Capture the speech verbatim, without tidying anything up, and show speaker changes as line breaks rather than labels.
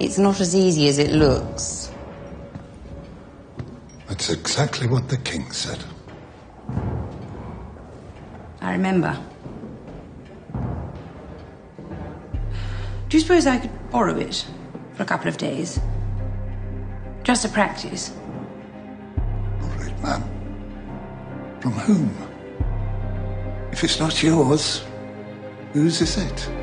It's not as easy as it looks.
That's exactly what the king said.
I remember. Do you suppose I could borrow it for a couple of days? Just to practice.
All right, ma'am. From whom? If it's not yours, whose is it?